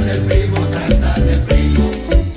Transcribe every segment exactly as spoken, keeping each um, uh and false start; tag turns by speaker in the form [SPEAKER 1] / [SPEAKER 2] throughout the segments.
[SPEAKER 1] del primo, salsa del primo.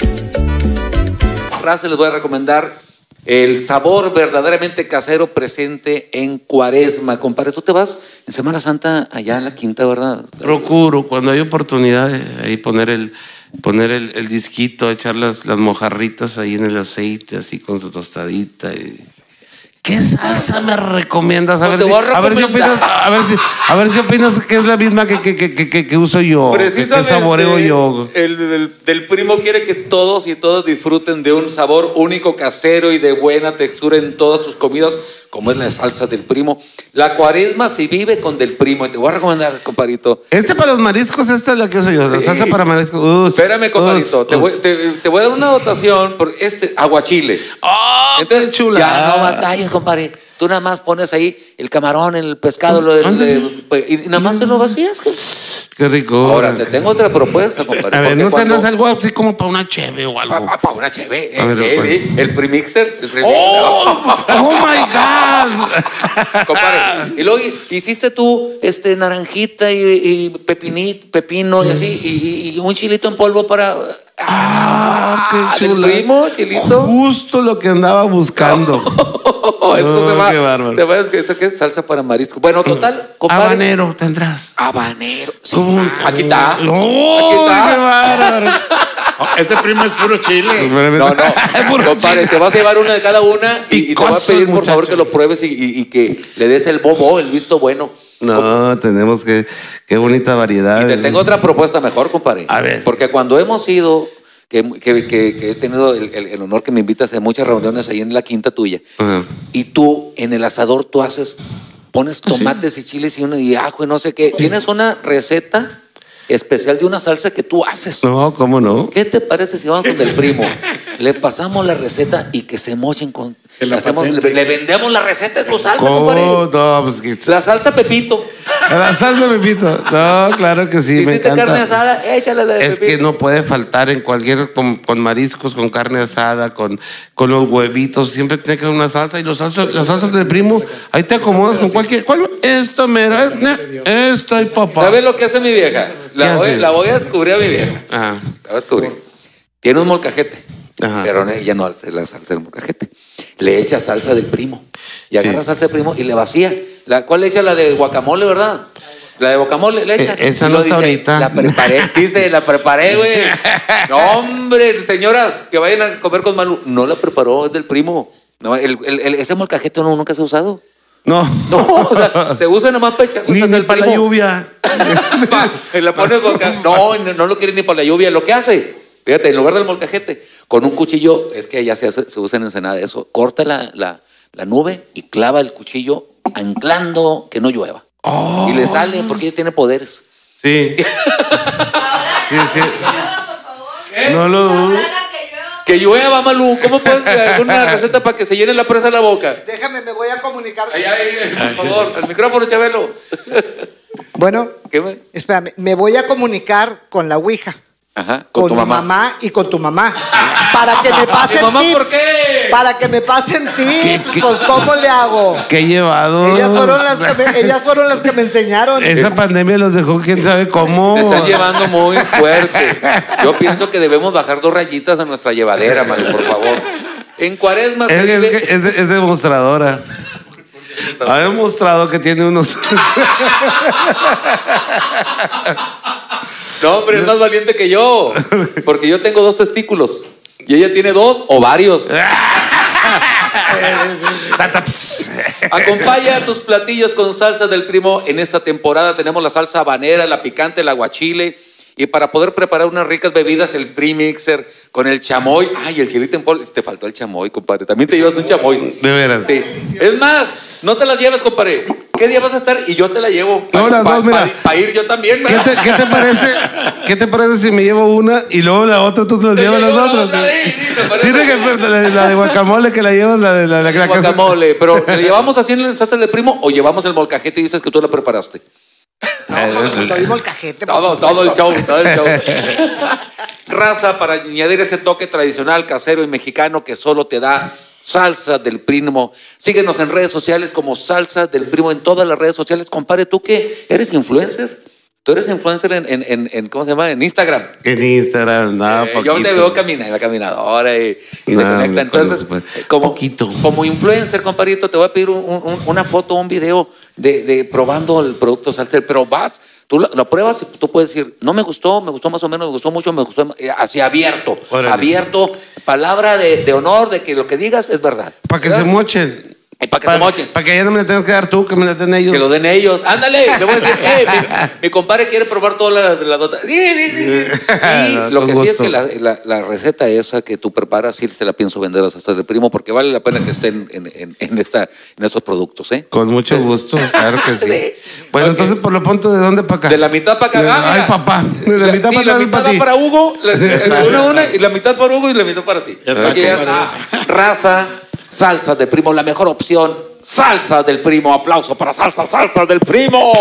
[SPEAKER 2] Raza, les voy a recomendar el sabor verdaderamente casero presente en Cuaresma. Compadre, tú te vas en Semana Santa allá en la Quinta, ¿verdad?
[SPEAKER 3] Procuro, cuando hay oportunidad, eh, ahí poner el poner el, el disquito, echar las, las mojarritas ahí en el aceite, así con tu tostadita. Y... ¿Qué salsa me recomiendas? A,
[SPEAKER 2] No
[SPEAKER 3] ver,
[SPEAKER 2] te
[SPEAKER 3] si,
[SPEAKER 2] voy a
[SPEAKER 3] a ver si
[SPEAKER 2] recomendar.
[SPEAKER 3] opinas, a ver si, a ver si opinas que es la misma que, que, que, que, que uso yo, que, que
[SPEAKER 2] Precisamente,
[SPEAKER 3] saboreo yo.
[SPEAKER 2] El del, del primo quiere que todos y todas disfruten de un sabor único, casero y de buena textura en todas tus comidas, como es la salsa del primo. La Cuaresma se vive con del primo. Y te voy a recomendar, compadrito.
[SPEAKER 3] Este para los mariscos, esta es la que uso yo, la
[SPEAKER 2] Sí.
[SPEAKER 3] salsa para mariscos. Us,
[SPEAKER 2] Espérame, compadito.
[SPEAKER 3] us,
[SPEAKER 2] Te voy,
[SPEAKER 3] us.
[SPEAKER 2] te, te voy a dar una dotación por este aguachile.
[SPEAKER 3] ¡Oh,
[SPEAKER 2] Entonces,
[SPEAKER 3] qué chula!
[SPEAKER 2] ya no batalles, compadre. Tú nada más pones ahí el camarón, el pescado, lo del, el- y nada más se lo vacías.
[SPEAKER 3] Qué rico.
[SPEAKER 2] Ahora, te tengo otra propuesta, compadre.
[SPEAKER 3] A ver,
[SPEAKER 2] porque
[SPEAKER 3] ¿no
[SPEAKER 2] cuando-
[SPEAKER 3] tendrás algo así como para una cheve o algo?
[SPEAKER 2] Pa- pa- una cheve,
[SPEAKER 3] A
[SPEAKER 2] eh,
[SPEAKER 3] ver,
[SPEAKER 2] sí,
[SPEAKER 3] ¿cuál?
[SPEAKER 2] sí, el premixer. El premixer.
[SPEAKER 3] ¡Oh! ¡Oh, my God!
[SPEAKER 2] Compadre, y luego hiciste tú este, naranjita y, y pepinito, pepino y así, y, y- y un chilito en polvo para...
[SPEAKER 3] ¡Ah, qué
[SPEAKER 2] del
[SPEAKER 3] chula!
[SPEAKER 2] primo, chilito.
[SPEAKER 3] Justo lo que andaba buscando.
[SPEAKER 2] Esto se
[SPEAKER 3] Oh,
[SPEAKER 2] va,
[SPEAKER 3] qué bárbaro.
[SPEAKER 2] se va, es que esto que es salsa para marisco. Bueno, total, compadre.
[SPEAKER 3] Habanero tendrás.
[SPEAKER 2] Habanero. Sí,
[SPEAKER 3] ¿Cómo?
[SPEAKER 2] aquí está.
[SPEAKER 3] ¡Oh,
[SPEAKER 2] Aquí está.
[SPEAKER 3] qué bárbaro!
[SPEAKER 4] Ese primo es puro chile.
[SPEAKER 2] No, no,
[SPEAKER 3] Puro
[SPEAKER 2] compadre, te vas a llevar una de cada una y, y te voy a
[SPEAKER 3] Picoso
[SPEAKER 2] pedir
[SPEAKER 3] el
[SPEAKER 2] por favor
[SPEAKER 3] muchacho.
[SPEAKER 2] que lo pruebes y, y- y que le des el bobo, el visto bueno.
[SPEAKER 3] No, tenemos que... Qué bonita variedad.
[SPEAKER 2] Y te tengo otra propuesta mejor, compadre.
[SPEAKER 3] A ver.
[SPEAKER 2] Porque cuando hemos ido, que, que- que- que he tenido el, el- el honor que me invitas a muchas reuniones ahí en la quinta tuya,
[SPEAKER 3] Ajá.
[SPEAKER 2] y tú en el asador tú haces, pones tomates y chiles y, una, y ajo y no sé qué. Tienes una receta especial de una salsa que tú haces.
[SPEAKER 3] No, ¿cómo no?
[SPEAKER 2] ¿Qué te parece si vamos con el primo? Le pasamos la receta y que se mochen con...
[SPEAKER 4] Que la
[SPEAKER 2] le, hacemos-
[SPEAKER 4] patente.
[SPEAKER 2] le vendemos la receta de tu salsa,
[SPEAKER 3] ¿Cómo?
[SPEAKER 2] compadre.
[SPEAKER 3] No, pues que...
[SPEAKER 2] La salsa Pepito.
[SPEAKER 3] La salsa Pepito. No, claro que sí,
[SPEAKER 2] Si
[SPEAKER 3] me
[SPEAKER 2] hiciste
[SPEAKER 3] encanta.
[SPEAKER 2] carne asada, échale la de
[SPEAKER 3] Es
[SPEAKER 2] Pepito.
[SPEAKER 3] que no puede faltar en cualquier, con, con mariscos, con carne asada, con, con los huevitos, siempre tiene que haber una salsa. Y los salsas, las salsas del primo, ahí te acomodas con cualquier. ¿Cuál? Esta mera, eh, esta y papá.
[SPEAKER 2] ¿Sabes lo que hace mi vieja? La
[SPEAKER 3] ¿Qué
[SPEAKER 2] voy,
[SPEAKER 3] hace?
[SPEAKER 2] la voy a descubrir a mi vieja.
[SPEAKER 3] Ajá,
[SPEAKER 2] La voy a descubrir. Tiene un molcajete.
[SPEAKER 3] Ajá.
[SPEAKER 2] Pero no- ella no hace la salsa del molcajete. Le echa salsa del primo. Y agarra
[SPEAKER 3] Sí.
[SPEAKER 2] salsa del primo y le vacía. La, ¿Cuál le echa? La de guacamole, ¿verdad? La de guacamole le echa.
[SPEAKER 3] Eh, esa
[SPEAKER 2] Y
[SPEAKER 3] no
[SPEAKER 2] lo
[SPEAKER 3] está ahorita.
[SPEAKER 2] La preparé, dice, la preparé, güey. No, hombre, señoras, que vayan a comer con Malu. No la preparó, es del primo. No, el, el- el- ese molcajete no, nunca se ha usado.
[SPEAKER 3] no.
[SPEAKER 2] No, o sea, se usa nomás para echar
[SPEAKER 3] Ni,
[SPEAKER 2] cosas
[SPEAKER 3] ni
[SPEAKER 2] del
[SPEAKER 3] para la
[SPEAKER 2] primo.
[SPEAKER 3] lluvia.
[SPEAKER 2] Pa, y la pones boca. No, no, no lo quiere ni por la lluvia. Lo que hace, fíjate, en lugar del molcajete, con un cuchillo, es que ya se, hace- se usa en Ensenada eso, corta la, la, la nube y clava el cuchillo anclando que no llueva.
[SPEAKER 3] Oh.
[SPEAKER 2] Y le sale porque ella tiene poderes.
[SPEAKER 3] Sí. Sí, sí. No lo dudo.
[SPEAKER 2] Que llueva, Malú. ¿Cómo puedes alguna receta para que se llene la presa de la boca?
[SPEAKER 5] Déjame, me voy a comunicar.
[SPEAKER 2] Ay, ay, por favor, al micrófono, Chabelo.
[SPEAKER 5] Bueno,
[SPEAKER 2] ¿Qué me?
[SPEAKER 5] espérame, me voy a comunicar con la Ouija.
[SPEAKER 2] Ajá, con,
[SPEAKER 5] Con,
[SPEAKER 2] tu
[SPEAKER 5] mi
[SPEAKER 2] mamá.
[SPEAKER 5] mamá. y con tu mamá. Para que me pasen
[SPEAKER 2] ¿Mi mamá
[SPEAKER 5] tips.
[SPEAKER 2] por qué?
[SPEAKER 5] Para que me pasen tips.
[SPEAKER 3] qué?
[SPEAKER 5] Pues, ¿cómo le hago?
[SPEAKER 3] Qué llevado.
[SPEAKER 5] Ellas fueron, las que me, ellas fueron las que me enseñaron.
[SPEAKER 3] Esa pandemia los dejó quién sabe cómo.
[SPEAKER 2] Te están llevando muy fuerte. Yo pienso que debemos bajar dos rayitas a nuestra llevadera, Malu, por favor. En Cuaresma se
[SPEAKER 3] Es, es,
[SPEAKER 2] vive...
[SPEAKER 3] que es, es demostradora. Ha demostrado que tiene unos.
[SPEAKER 2] No, hombre, es más valiente que yo. Porque yo tengo dos testículos. Y ella tiene dos ovarios. Acompaña tus platillos con salsa del primo. En esta temporada tenemos la salsa habanera, la picante, el aguachile. Y para poder preparar unas ricas bebidas, el premixer con el chamoy. Ay, el chilito en polvo. Te faltó el chamoy, compadre. También te llevas un chamoy.
[SPEAKER 3] De veras.
[SPEAKER 2] Sí. Es más, no te las lleves, compadre. ¿Qué día vas a estar? Y yo te la llevo.
[SPEAKER 3] No, las dos, mira.
[SPEAKER 2] Para ir yo también,
[SPEAKER 3] ¿Qué te, qué te parece? ¿Qué te parece si me llevo una y luego la otra tú te las
[SPEAKER 2] Te
[SPEAKER 3] llevas las
[SPEAKER 2] llevo la
[SPEAKER 3] otras?
[SPEAKER 2] otra, sí, sí, me parece.
[SPEAKER 3] Sí, de que la, la de guacamole que la llevas, la de la, la, la casa.
[SPEAKER 2] Guacamole, pero ¿le llevamos así en el salsa del primo o llevamos el molcajete y dices que tú la preparaste?
[SPEAKER 5] No, todo el molcajete. por
[SPEAKER 2] Todo,
[SPEAKER 5] favor.
[SPEAKER 2] todo el show, todo el show. Raza, para añadir ese toque tradicional, casero y mexicano que solo te da Salsa del Primo. Síguenos en redes sociales como Salsa del Primo en todas las redes sociales. Compadre, ¿tú qué? ¿Eres influencer? Tú eres influencer en, en, en, en ¿cómo se llama? En Instagram.
[SPEAKER 3] En Instagram, no,
[SPEAKER 2] Eh, yo te veo caminar en la caminadora y, y
[SPEAKER 3] No,
[SPEAKER 2] se conecta.
[SPEAKER 3] hombre,
[SPEAKER 2] Entonces,
[SPEAKER 3] pues,
[SPEAKER 2] como,
[SPEAKER 3] poquito.
[SPEAKER 2] como influencer, compadrito, te voy a pedir un- un- una foto o un video de, de probando el producto Salsa. Pero vas, tú lo, lo pruebas y tú puedes decir, no me gustó, me gustó más o menos, me gustó mucho, me gustó eh, así abierto.
[SPEAKER 3] Órale.
[SPEAKER 2] Abierto, palabra de, de honor, de que lo que digas es verdad.
[SPEAKER 3] Para que
[SPEAKER 2] ¿verdad?
[SPEAKER 3] se mochen.
[SPEAKER 2] Y para que se mochen.
[SPEAKER 3] Para que ya no me la tengas que dar tú, que me la den ellos.
[SPEAKER 2] Que lo den ellos. Ándale, le voy a decir, eh, mi, mi compadre quiere probar toda la, la nota. Sí, sí, sí, sí. Y
[SPEAKER 3] No,
[SPEAKER 2] lo
[SPEAKER 3] con
[SPEAKER 2] que sí es
[SPEAKER 3] gusto.
[SPEAKER 2] que la, la, la receta esa que tú preparas, sí se la pienso vender a Salsas del Primo, porque vale la pena que esté en, en, en, en esta, en estos productos, ¿eh?
[SPEAKER 3] Con mucho gusto, claro que sí.
[SPEAKER 2] Sí.
[SPEAKER 3] Bueno,
[SPEAKER 2] Ok.
[SPEAKER 3] entonces por lo pronto, ¿de dónde para acá?
[SPEAKER 2] De la mitad para acá. Ah,
[SPEAKER 3] Ay,
[SPEAKER 2] mira.
[SPEAKER 3] papá. De la mitad
[SPEAKER 2] sí,
[SPEAKER 3] para
[SPEAKER 2] la
[SPEAKER 3] atrás
[SPEAKER 2] mitad
[SPEAKER 3] para ti.
[SPEAKER 2] para Hugo, la,
[SPEAKER 4] está.
[SPEAKER 2] una, una, y la mitad para Hugo y la mitad para ti.
[SPEAKER 4] Ya está,
[SPEAKER 2] Aquí ya
[SPEAKER 4] compadre.
[SPEAKER 2] está. Raza, Salsas del Primo, la mejor opción. Salsas del Primo, aplauso para Salsa, Salsas del Primo.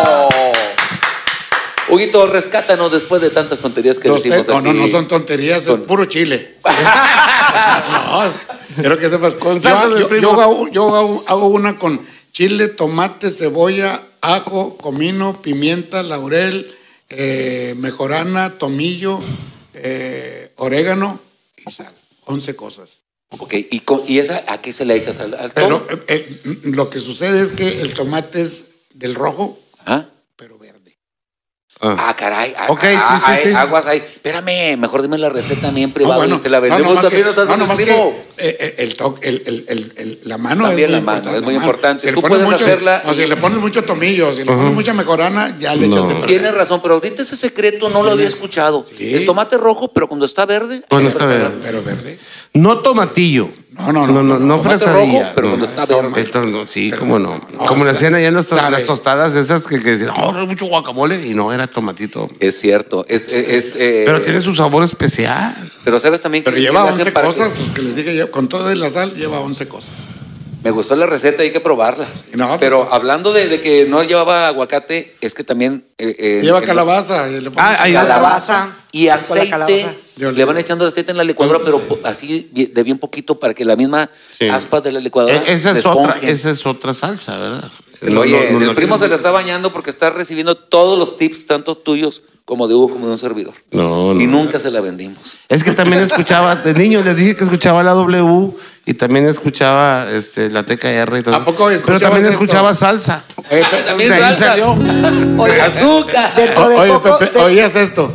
[SPEAKER 2] Huguito, rescátanos después de tantas tonterías que
[SPEAKER 4] Los
[SPEAKER 2] decimos
[SPEAKER 4] te- no, no,
[SPEAKER 2] aquí.
[SPEAKER 4] no son tonterías,
[SPEAKER 2] Son-
[SPEAKER 4] es puro chile. No, quiero que sepas.
[SPEAKER 3] Con
[SPEAKER 4] yo,
[SPEAKER 3] salsa del
[SPEAKER 4] yo-
[SPEAKER 3] primo.
[SPEAKER 4] yo hago, yo hago- hago una con chile, tomate, cebolla, ajo, comino, pimienta, laurel, eh, mejorana, tomillo, eh, orégano y sal. Once cosas.
[SPEAKER 2] Ok, ¿y, con- y esa a qué se le echas al, al
[SPEAKER 4] Pero
[SPEAKER 2] toro?
[SPEAKER 4] eh, eh, lo que sucede es que el tomate es del rojo,
[SPEAKER 2] ¿Ah?
[SPEAKER 4] pero verde.
[SPEAKER 3] Ah.
[SPEAKER 2] Ah, caray. Ah,
[SPEAKER 3] Ok, sí,
[SPEAKER 2] ah,
[SPEAKER 3] sí,
[SPEAKER 2] ay,
[SPEAKER 3] sí.
[SPEAKER 2] Aguas ahí. Espérame, mejor dime la receta a mí en
[SPEAKER 4] No,
[SPEAKER 2] privado
[SPEAKER 4] bueno,
[SPEAKER 2] y te la
[SPEAKER 4] no,
[SPEAKER 2] vendemos
[SPEAKER 4] nomás
[SPEAKER 2] también.
[SPEAKER 4] que-
[SPEAKER 2] ¿No estás
[SPEAKER 4] no,
[SPEAKER 2] en el
[SPEAKER 4] nomás que,
[SPEAKER 2] primo?
[SPEAKER 4] eh, eh, el toque, el, el, el, el- la mano
[SPEAKER 2] También
[SPEAKER 4] es
[SPEAKER 2] la
[SPEAKER 4] muy
[SPEAKER 2] mano,
[SPEAKER 4] importante.
[SPEAKER 2] es muy
[SPEAKER 4] la mano.
[SPEAKER 2] importante.
[SPEAKER 4] Si le
[SPEAKER 2] Tú
[SPEAKER 4] pones
[SPEAKER 2] puedes
[SPEAKER 4] mucho-
[SPEAKER 2] hacerla
[SPEAKER 4] no,
[SPEAKER 2] y-
[SPEAKER 4] si le pones mucho tomillo, si le pones mucha mejorana, ya le echas de
[SPEAKER 3] No.
[SPEAKER 4] perder.
[SPEAKER 2] Tienes razón, pero ahorita ese secreto no lo había escuchado.
[SPEAKER 4] Sí.
[SPEAKER 2] El tomate rojo, pero cuando está verde.
[SPEAKER 3] Cuando
[SPEAKER 2] hay que
[SPEAKER 3] está
[SPEAKER 2] preparar.
[SPEAKER 3] verde.
[SPEAKER 4] Pero verde.
[SPEAKER 3] No tomatillo.
[SPEAKER 4] No, no, no.
[SPEAKER 3] No, no, no
[SPEAKER 2] Tomate
[SPEAKER 3] fresadilla.
[SPEAKER 2] rojo, pero
[SPEAKER 3] no.
[SPEAKER 2] cuando está verde.
[SPEAKER 3] Esto no, sí, cómo no.
[SPEAKER 4] No,
[SPEAKER 3] Como le
[SPEAKER 4] sa-
[SPEAKER 3] hacían allá en las, to-
[SPEAKER 4] sabe.
[SPEAKER 3] las tostadas esas que, que decían, oh, hay mucho guacamole. Y no, era tomatito.
[SPEAKER 2] Es cierto. Es, es- es, eh,
[SPEAKER 3] Pero tiene su sabor especial.
[SPEAKER 2] pero sabes también que
[SPEAKER 4] Pero lleva
[SPEAKER 2] le hacen
[SPEAKER 4] once
[SPEAKER 2] para que-
[SPEAKER 4] cosas, pues que les dije, ya- con todo y la sal, lleva once cosas.
[SPEAKER 2] Me gustó la receta, hay que probarla.
[SPEAKER 4] No,
[SPEAKER 2] pero
[SPEAKER 4] pues-
[SPEAKER 2] hablando de, de que no llevaba aguacate, es que también... eh, eh,
[SPEAKER 4] Lleva
[SPEAKER 2] en-
[SPEAKER 4] calabaza. y le ponen
[SPEAKER 3] Ah, ahí-
[SPEAKER 5] Calabaza.
[SPEAKER 2] Y
[SPEAKER 5] Con la
[SPEAKER 2] aceite,
[SPEAKER 5] calabaza.
[SPEAKER 4] De
[SPEAKER 2] le van echando aceite en la licuadora, pero po- así bi- de bien poquito para que la misma
[SPEAKER 3] Sí.
[SPEAKER 2] aspa de la licuadora
[SPEAKER 3] E- esa,
[SPEAKER 2] se
[SPEAKER 3] es otra,
[SPEAKER 2] esponje.
[SPEAKER 3] esa es otra salsa, ¿verdad? No,
[SPEAKER 2] Oye,
[SPEAKER 3] no, no,
[SPEAKER 2] el
[SPEAKER 3] no,
[SPEAKER 2] primo
[SPEAKER 3] sí.
[SPEAKER 2] se le está bañando porque está recibiendo todos los tips, tanto tuyos como de Hugo como de un servidor.
[SPEAKER 3] No, no.
[SPEAKER 2] Y nunca se la vendimos.
[SPEAKER 3] Es que también escuchaba, de niño les dije que escuchaba la W y también escuchaba este, la T K R y todo.
[SPEAKER 4] ¿A poco
[SPEAKER 3] Pero
[SPEAKER 4] escuchabas
[SPEAKER 3] también
[SPEAKER 4] esto?
[SPEAKER 3] escuchaba salsa.
[SPEAKER 4] Eh, pe-
[SPEAKER 2] También
[SPEAKER 3] De ahí
[SPEAKER 2] salsa.
[SPEAKER 3] salió.
[SPEAKER 5] Oye,
[SPEAKER 2] Azúcar.
[SPEAKER 5] dentro de
[SPEAKER 4] O- Oye,
[SPEAKER 5] poco.
[SPEAKER 4] Pepe,
[SPEAKER 5] de-
[SPEAKER 4] ¿oías esto?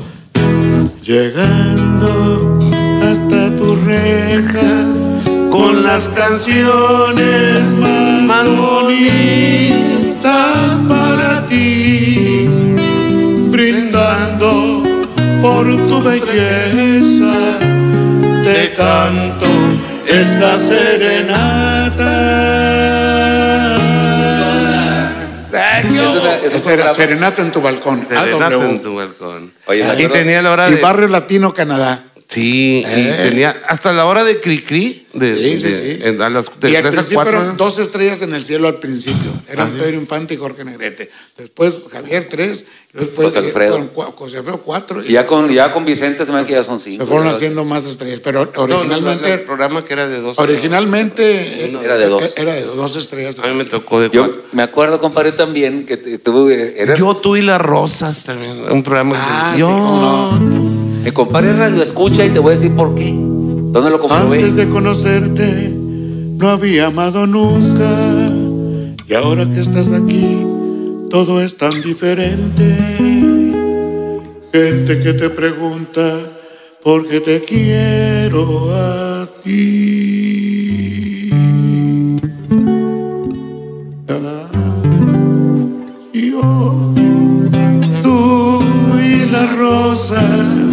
[SPEAKER 4] Llegando hasta tus rejas
[SPEAKER 3] Con las canciones
[SPEAKER 4] más bonitas para ti, brindando por tu belleza, te canto esta serenata.
[SPEAKER 2] Es una- es un
[SPEAKER 4] Esa era
[SPEAKER 2] programa-
[SPEAKER 4] serenata en tu balcón.
[SPEAKER 3] Serenata
[SPEAKER 4] A W.
[SPEAKER 3] en tu balcón.
[SPEAKER 2] Oye, me
[SPEAKER 3] y
[SPEAKER 2] acuerdo-
[SPEAKER 3] tenía la hora
[SPEAKER 4] Y
[SPEAKER 3] de...
[SPEAKER 4] Barrio Latino, Canadá.
[SPEAKER 3] Sí,
[SPEAKER 4] Eh.
[SPEAKER 3] y tenía hasta la hora de cri-cri. De,
[SPEAKER 4] Sí, sí,
[SPEAKER 3] de-
[SPEAKER 4] sí.
[SPEAKER 3] en- a las de
[SPEAKER 4] Y al
[SPEAKER 3] tres a
[SPEAKER 4] principio
[SPEAKER 3] cuatro.
[SPEAKER 4] eran dos estrellas en el cielo al principio. Eran Pedro Infante y Jorge Negrete. Después Javier tres. Después
[SPEAKER 2] José Alfredo.
[SPEAKER 4] con cua- José Alfredo cuatro.
[SPEAKER 2] Y ya con, ya con Vicente se me da que ya son cinco.
[SPEAKER 4] se fueron
[SPEAKER 2] ¿verdad?
[SPEAKER 4] haciendo más estrellas. Pero
[SPEAKER 3] No, no, no,
[SPEAKER 4] originalmente,
[SPEAKER 3] el programa que era de dos.
[SPEAKER 4] originalmente eh,
[SPEAKER 2] Era de dos.
[SPEAKER 4] Era de dos estrellas.
[SPEAKER 3] A mí me tocó de
[SPEAKER 2] Yo
[SPEAKER 3] cuatro.
[SPEAKER 2] me acuerdo, compadre, también que te- tuve. Era,
[SPEAKER 3] Yo, tú y las rosas también. Un programa.
[SPEAKER 4] Ah,
[SPEAKER 3] de-
[SPEAKER 4] sí,
[SPEAKER 3] yo,
[SPEAKER 4] cómo
[SPEAKER 2] mi compadre radio escucha y te voy a decir por qué. ¿Dónde lo comprobé?
[SPEAKER 4] Antes de conocerte, no había amado nunca. Y ahora que estás aquí, todo es tan diferente. Gente que te pregunta por qué te quiero a ti. Yo, tú y las rosas.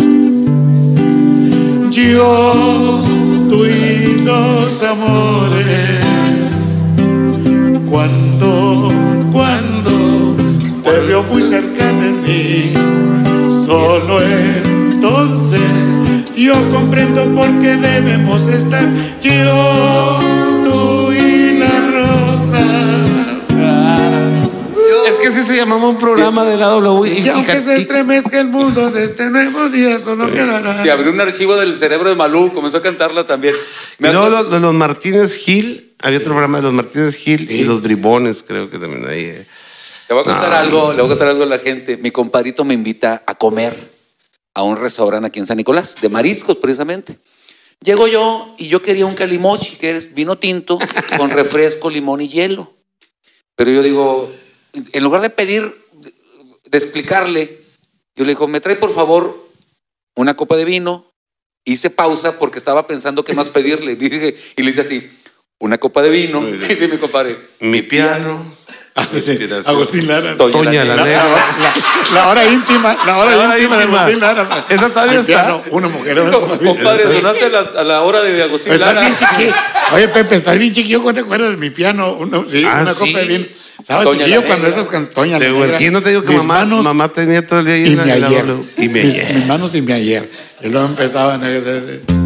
[SPEAKER 4] Yo, tú y los amores. Cuando, cuando te veo muy cerca de mí, solo entonces yo comprendo por qué debemos estar. Yo, tú y las rosas.
[SPEAKER 3] Es que así se llamaba un programa de la W.
[SPEAKER 4] Y aunque se estremezca el mundo de este nuevo día, solo quedará.
[SPEAKER 2] Se abrió un archivo del cerebro de Malú, comenzó a cantarla también.
[SPEAKER 3] Y
[SPEAKER 2] Me
[SPEAKER 3] luego
[SPEAKER 2] acuerdo-
[SPEAKER 3] los, los Martínez Gil, había otro programa de los Martínez Gil y los Bribones, creo que también ahí. eh.
[SPEAKER 2] Le voy a contar
[SPEAKER 3] No.
[SPEAKER 2] algo, le voy a contar algo a la gente. Mi compadrito me invita a comer a un restaurante aquí en San Nicolás, de mariscos precisamente. Llego yo y yo quería un calimochi, que es vino tinto con refresco, limón y hielo. Pero yo digo, en lugar de pedir, de explicarle, yo le digo, me trae por favor una copa de vino. Hice pausa porque estaba pensando qué más pedirle. Y, dije, y le hice así, una copa de vino. Y dije, mi compadre,
[SPEAKER 3] Mi piano.
[SPEAKER 4] Ah, sí,
[SPEAKER 3] Inspiración.
[SPEAKER 4] Agustín Lara.
[SPEAKER 2] Doña
[SPEAKER 3] Toña la
[SPEAKER 2] Negra.
[SPEAKER 3] negra.
[SPEAKER 4] La, la hora íntima, la hora,
[SPEAKER 3] La hora
[SPEAKER 4] íntima, de
[SPEAKER 3] íntima.
[SPEAKER 4] Agustín Lara.
[SPEAKER 3] Esa todavía
[SPEAKER 4] Mi
[SPEAKER 3] está.
[SPEAKER 4] piano, una mujer. Una mujer.
[SPEAKER 2] Compadre, sonaste a la, a la hora de Agustín
[SPEAKER 4] Estás
[SPEAKER 2] Lara.
[SPEAKER 4] bien chiquillo. Oye, Pepe, estás bien chiquillo. ¿Cómo te acuerdas de mi piano? Una, sí,
[SPEAKER 3] Ah,
[SPEAKER 4] una
[SPEAKER 3] sí.
[SPEAKER 4] copa de vino. ¿Sabes,
[SPEAKER 2] Doña
[SPEAKER 4] chiquillo,
[SPEAKER 2] la
[SPEAKER 4] cuando
[SPEAKER 2] Negra.
[SPEAKER 4] esas canciones... Toña la
[SPEAKER 3] De
[SPEAKER 4] Negra,
[SPEAKER 3] aquí no te digo que
[SPEAKER 4] mis
[SPEAKER 3] mamá,
[SPEAKER 4] manos
[SPEAKER 3] mamá tenía todo el día ahí
[SPEAKER 4] y
[SPEAKER 3] en la,
[SPEAKER 4] mi
[SPEAKER 3] en la
[SPEAKER 4] ayer.
[SPEAKER 3] W. Y mi
[SPEAKER 4] Mis,
[SPEAKER 3] ayer.
[SPEAKER 4] mis manos y mi ayer. Y luego empezaban... eh, eh, eh.